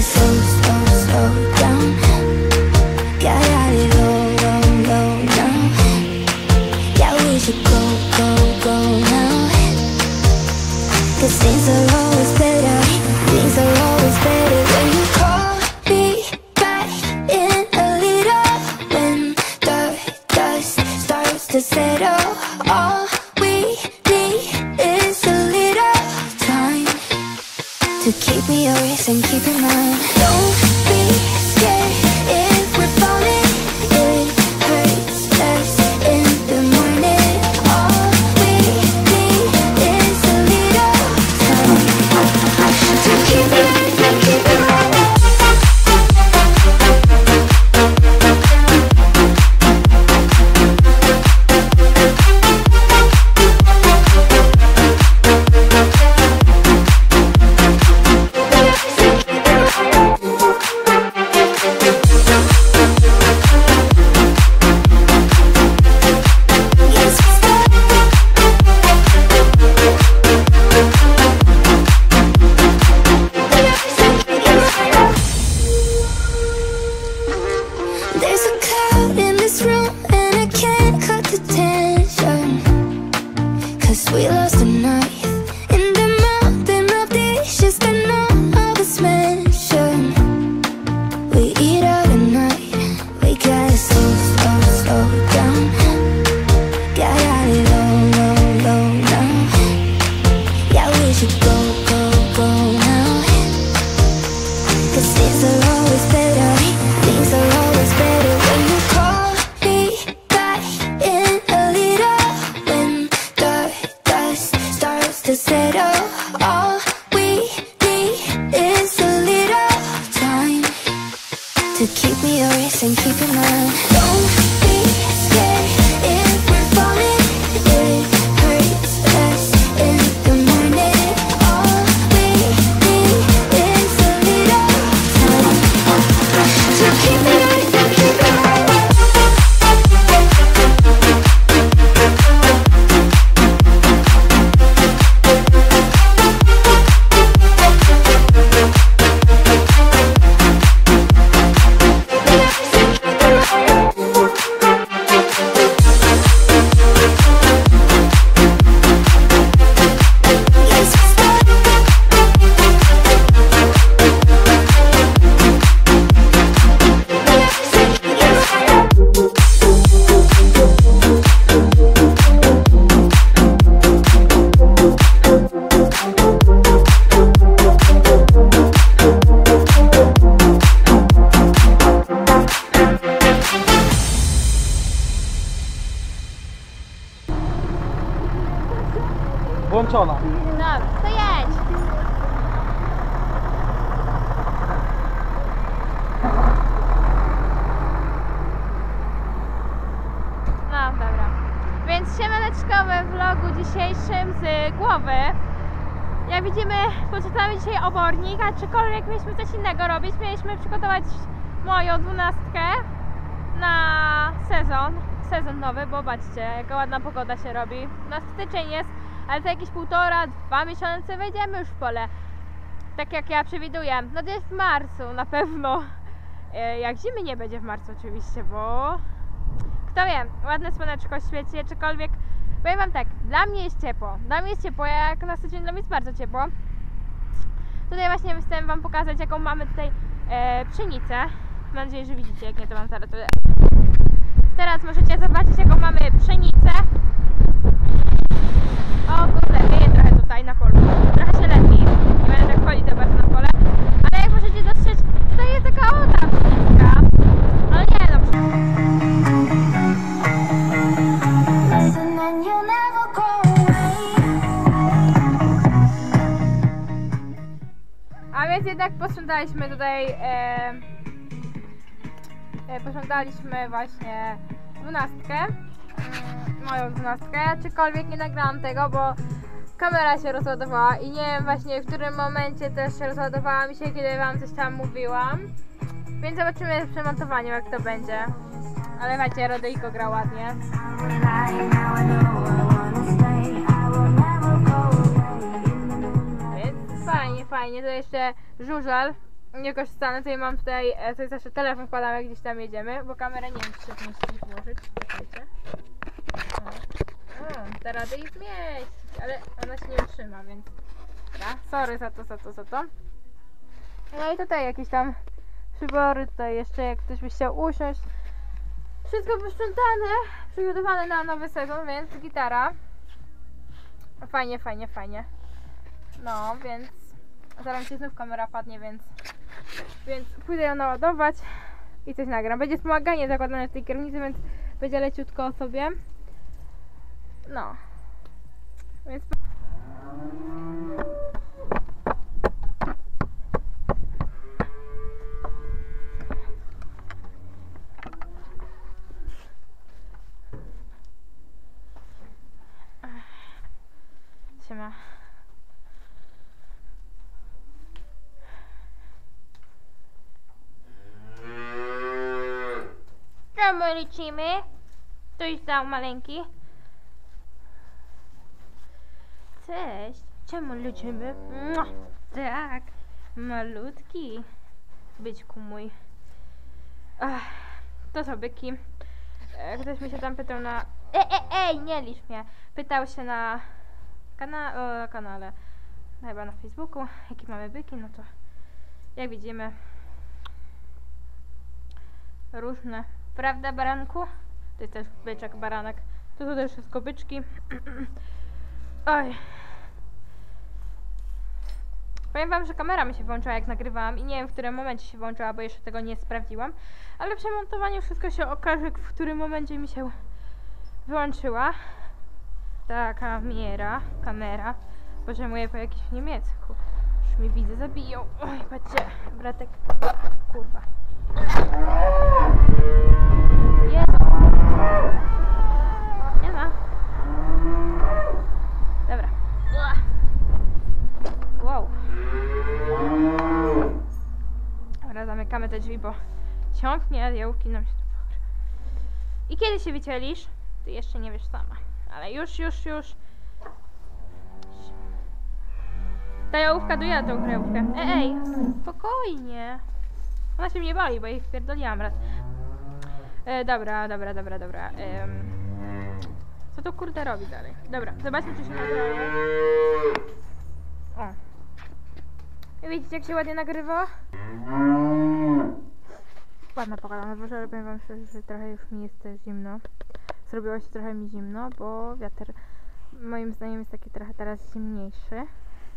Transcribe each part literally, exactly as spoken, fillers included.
slow, slow, slow down. Got it low, low, low now. Yeah, we should go, go, go now. Cause things are always better. Things are always better when you call me back in a little. When the dust starts to settle, all we need is a little time to keep me always and keep in mind. Don't be scared if we're falling. It hurts less in the morning. All we need is a little time to keep it and keep it right. There's a cloud in this room and I can't cut the tension. Cause we lost the night in the mountain of dishes that none of us mention. We eat out at night. We gotta slow, slow, slow down. Got it low, low, low now. Yeah, we should go, go, go now. Cause things are always better. Things are always better when you call me back in a little. When the dust starts to settle, all we need is a little time to keep me always and keep in mind. Don't be scared if we're falling. It hurts less in the morning. All we need is a little time to keep me always and keep in mind. Włączona. No, to jedź. No, dobra. Więc siemaneczkowe vlogu dzisiejszym z głowy. Jak widzimy, poczytamy dzisiaj obornik, a czykolwiek mieliśmy coś innego robić. Mieliśmy przygotować moją dwunastkę na sezon. Sezon nowy, bo zobaczcie, jaka ładna pogoda się robi. Na styczeń jest, ale to jakieś półtora, dwa miesiące wejdziemy już w pole. Tak jak ja przewiduję. No to jest w marcu na pewno. Jak zimy nie będzie w marcu oczywiście, bo kto wie, ładne słoneczko świeci, czykolwiek. Powiem wam tak, dla mnie jest ciepło. Dla mnie jest ciepło, jak na styczeń dla mnie jest bardzo ciepło. Tutaj właśnie chcę wam pokazać, jaką mamy tutaj e, pszenicę. Mam nadzieję, że widzicie, jak nie to wam zaraz tutaj. Teraz możecie zobaczyć, jaką mamy pszenicę. O kurde, wieje trochę tutaj na polu. Trochę się lepi. Nie będę tak chodzić za bardzo na pole. Ale jak możecie dostrzec, tutaj jest taka oda pszenica. Ale nie no. A więc jednak posprzątaliśmy tutaj e, e, posprzątaliśmy właśnie dwunastkę, moją dwunastkę, czykolwiek nie nagrałam tego, bo kamera się rozładowała i nie wiem właśnie w którym momencie też się rozładowała mi się, kiedy wam coś tam mówiłam, więc zobaczymy w przemontowaniu, jak to będzie. Ale wiecie, Rodyjko gra ładnie. Więc fajnie, fajnie, to jeszcze żużel jakoś stanę, to ja mam tutaj, e, to jest jeszcze telefon wkładam, jak gdzieś tam jedziemy, bo kamerę nie wiem, czy się zmieści włożyć. Czekajcie. O. O, da radę ich zmieścić, ale ona się nie utrzyma, więc dobra, sorry za to, za to, za to. No i tutaj jakieś tam przybory, tutaj jeszcze jak ktoś by chciał usiąść. Wszystko posprzątane, przygotowane na nowy sezon, więc gitara. Fajnie, fajnie, fajnie. No, więc zaraz mi się znów kamera padnie, więc więc pójdę ją naładować i coś nagram. Będzie wspomaganie zakładane w tej kierownicy, więc będzie leciutko sobie. No. Więc siema. Czemu lecimy? Ktoś dał maleńki. Cześć. Czemu lecimy? Mua. Tak. Malutki. Byczku mój. Ach, to są byki. E, Ktoś mi się tam pytał na... Ej, ej, ej, nie licz mnie. Pytał się na kana... o, kanale. No, chyba na Facebooku. Jakie mamy byki, no to jak widzimy różne. Prawda, baranku? To jest też byczek, baranek. To są też wszystko byczki. Oj. Powiem wam, że kamera mi się włączyła jak nagrywałam i nie wiem, w którym momencie się włączyła, bo jeszcze tego nie sprawdziłam. Ale przy montowaniu wszystko się okaże, w którym momencie mi się wyłączyła. Ta kamera, kamera. Boże, moje po jakimś niemiecku. Już mnie widzę, zabiją. Oj, patrzcie, bratek. Kurwa. Jezu. Nie ma. Dobra. Wow. Dobra, zamykamy te drzwi, bo ciągnie, a jałówki nam się tu pogrywa. I kiedy się wycielisz? Ty jeszcze nie wiesz sama. Ale już, już, już. Ta jałówka dojada tą krajówkę. Ej, ej, spokojnie. Ona się mnie boli, bo jej wpierdoliłam raz. E, dobra, dobra, dobra, dobra. Ehm, co to kurde robi dalej? Dobra, zobaczmy, czy się nagrało. O. I widzicie, jak się ładnie nagrywa? Ładna pogoda na dworze, ale powiem wam szczerze, że trochę już mi jest zimno. Zrobiło się trochę mi zimno, bo wiatr moim zdaniem jest taki trochę teraz zimniejszy.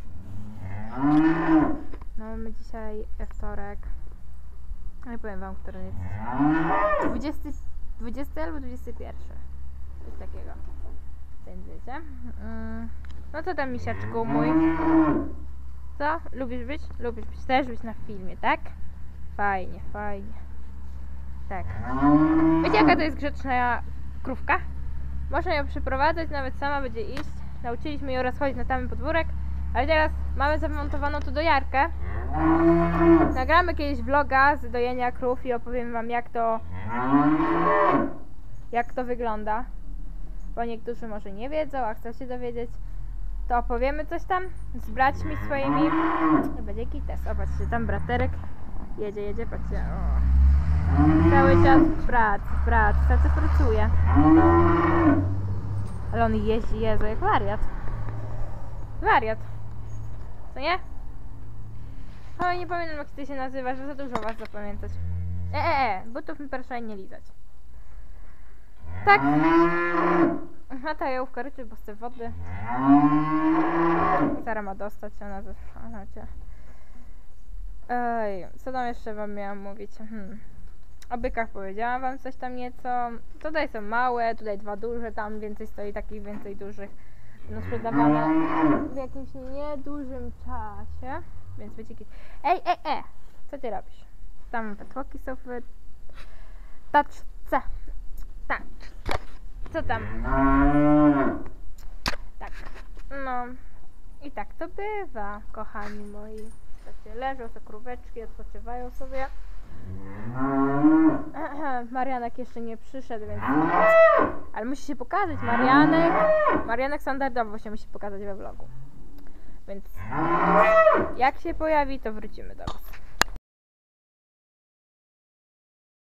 No, mamy dzisiaj wtorek. Nie powiem wam, który jest. dwudziesty, dwudziesty albo dwudziesty pierwszy. Coś takiego. Więc wiecie. Mm. No co tam, misiaczku mój? Co? Lubisz być? Lubisz być. Też być na filmie, tak? Fajnie, fajnie. Tak. Wiecie, jaka to jest grzeczna krówka? Można ją przyprowadzać, nawet sama będzie iść. Nauczyliśmy ją rozchodzić na tam podwórek. Ale teraz mamy zamontowaną tu dojarkę. Nagramy kiedyś vloga z dojenia krów i opowiem wam, jak to jak to wygląda. Bo niektórzy może nie wiedzą, a chcą się dowiedzieć. To opowiemy coś tam z braćmi swoimi. I będzie kites. O, patrzcie, tam braterek jedzie, jedzie, patrzcie. O. Cały czas w pracy, w pracy, cały czas pracuje. Ale on jeździ, Jezu, jak wariat. Wariat. Co nie? Oj, nie pamiętam, jak ty się nazywasz, że za dużo was zapamiętać. E, e, e, butów mi proszę nie lizać. Tak. A ta jałówka ryczy, bo chce wody. Sara ma dostać, ona ona cię. Ej, co tam jeszcze wam miałam mówić? Hmm. O bykach powiedziałam wam coś tam nieco. Tutaj są małe, tutaj dwa duże, tam więcej stoi takich więcej dużych. No sprzedawane w jakimś niedużym czasie. Więc wiecie, ej, ej, ej! Co ty robisz? Tam wetłoki są w taczce. Tak. Co tam? Tak. No. I tak to bywa, kochani moi. Takie leżą te króweczki, odpoczywają sobie. Marianek jeszcze nie przyszedł, więc... Ale musi się pokazać, Marianek. Marianek standardowo się musi pokazać we vlogu. Więc jak się pojawi, to wrócimy do was.